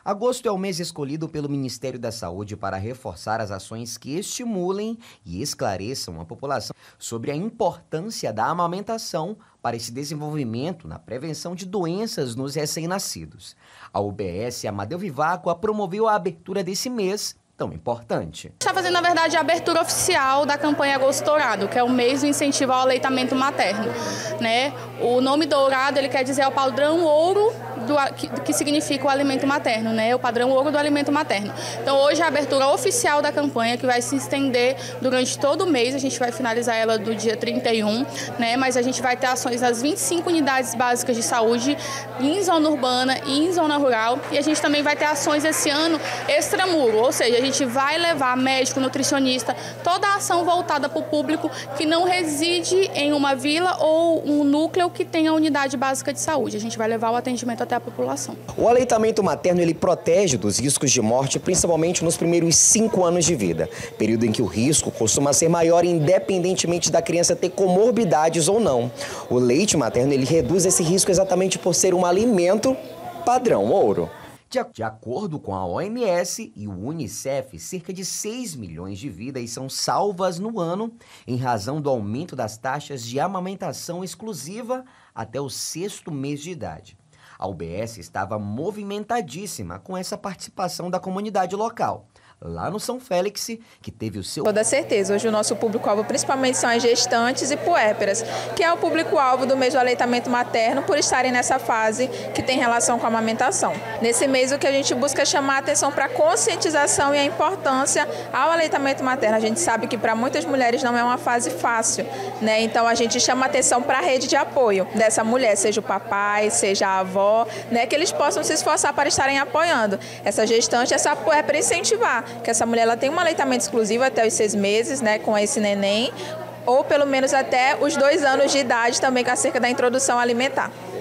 Agosto é o mês escolhido pelo Ministério da Saúde para reforçar as ações que estimulem e esclareçam a população sobre a importância da amamentação para esse desenvolvimento na prevenção de doenças nos recém-nascidos. A UBS Amadeu Viváqua promoveu a abertura desse mês tão importante. Está fazendo, na verdade, a abertura oficial da campanha Agosto Dourado, que é o mês do incentivo ao aleitamento materno, né? O nome dourado, ele quer dizer o padrão ouro que significa o alimento materno, né? O padrão ouro do alimento materno. Então, hoje é a abertura oficial da campanha, que vai se estender durante todo o mês. A gente vai finalizar ela do dia 31, né? Mas a gente vai ter ações nas 25 unidades básicas de saúde, em zona urbana e em zona rural. E a gente também vai ter ações esse ano extramuro, ou seja, a gente vai levar médico, nutricionista, toda a ação voltada para o público que não reside em uma vila ou um núcleo que tenha unidade básica de saúde. A gente vai levar o atendimento até a população. O aleitamento materno, ele protege dos riscos de morte, principalmente nos primeiros 5 anos de vida, período em que o risco costuma ser maior independentemente da criança ter comorbidades ou não. O leite materno, ele reduz esse risco exatamente por ser um alimento padrão ouro. De acordo com a OMS e o Unicef, cerca de 6 milhões de vidas são salvas no ano em razão do aumento das taxas de amamentação exclusiva até o 6º mês de idade. A UBS estava movimentadíssima com essa participação da comunidade local, lá no São Félix, que teve o seu... Toda certeza, hoje o nosso público-alvo principalmente são as gestantes e puérperas, que é o público-alvo do mês do aleitamento materno por estarem nessa fase que tem relação com a amamentação. Nesse mês o que a gente busca é chamar a atenção para a conscientização e a importância ao aleitamento materno. A gente sabe que para muitas mulheres não é uma fase fácil, né? Então a gente chama a atenção para a rede de apoio dessa mulher, seja o papai, seja a avó, né? Que eles possam se esforçar para estarem apoiando essa gestante, essa puérpera, incentivar que essa mulher ela tem um aleitamento exclusivo até os 6 meses, né, com esse neném, ou pelo menos até os 2 anos de idade também, acerca da introdução alimentar.